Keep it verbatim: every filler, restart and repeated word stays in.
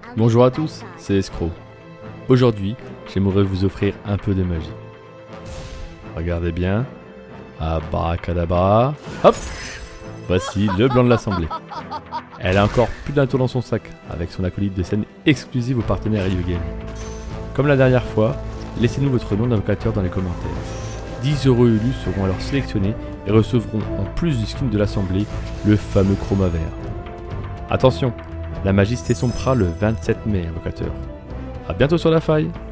Bonjour à tous, c'est Escroc. Aujourd'hui, j'aimerais vous offrir un peu de magie. Regardez bien. Abracadabra. Hop! Voici le blanc de l'assemblée. Elle a encore plus d'un tour dans son sac, avec son acolyte de scène exclusive aux partenaires YouGame. Comme la dernière fois, laissez-nous votre nom d'invocateur dans les commentaires. dix heureux élus seront alors sélectionnés et recevront, en plus du skin de l'assemblée, le fameux chroma vert. Attention, la magie s'essompra le vingt-sept mai, invocateur. A bientôt sur la faille.